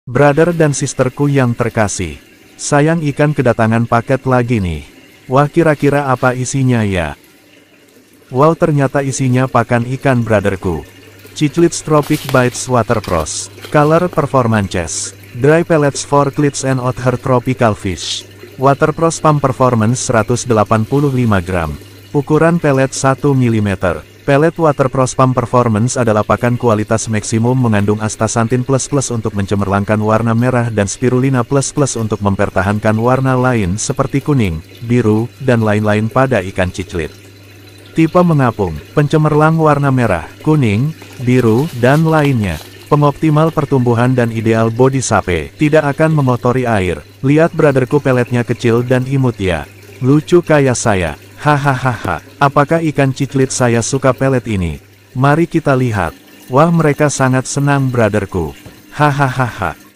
Brother dan sisterku yang terkasih. Sayang ikan kedatangan paket lagi nih. Wah kira-kira apa isinya ya? Wow ternyata isinya pakan ikan brotherku. Chiclets Tropic Bites Waterpros. Color Performances. Dry Pellets for Clits and Other Tropical Fish. Waterpros Pump Performance 185 gram. Ukuran pelet 1 mm. Pelet Waterpros Pump Performance adalah pakan kualitas maksimum mengandung astaxanthin plus untuk mencemerlangkan warna merah dan spirulina plus untuk mempertahankan warna lain seperti kuning, biru, dan lain-lain pada ikan ciclit. Tipe mengapung, pencemerlang warna merah, kuning, biru, dan lainnya. Pengoptimal pertumbuhan dan ideal body shape, tidak akan mengotori air. Lihat brotherku peletnya kecil dan imut ya. Lucu kayak saya. Hahaha, apakah ikan ciclit saya suka pelet ini? Mari kita lihat. Wah mereka sangat senang brotherku. Hahaha.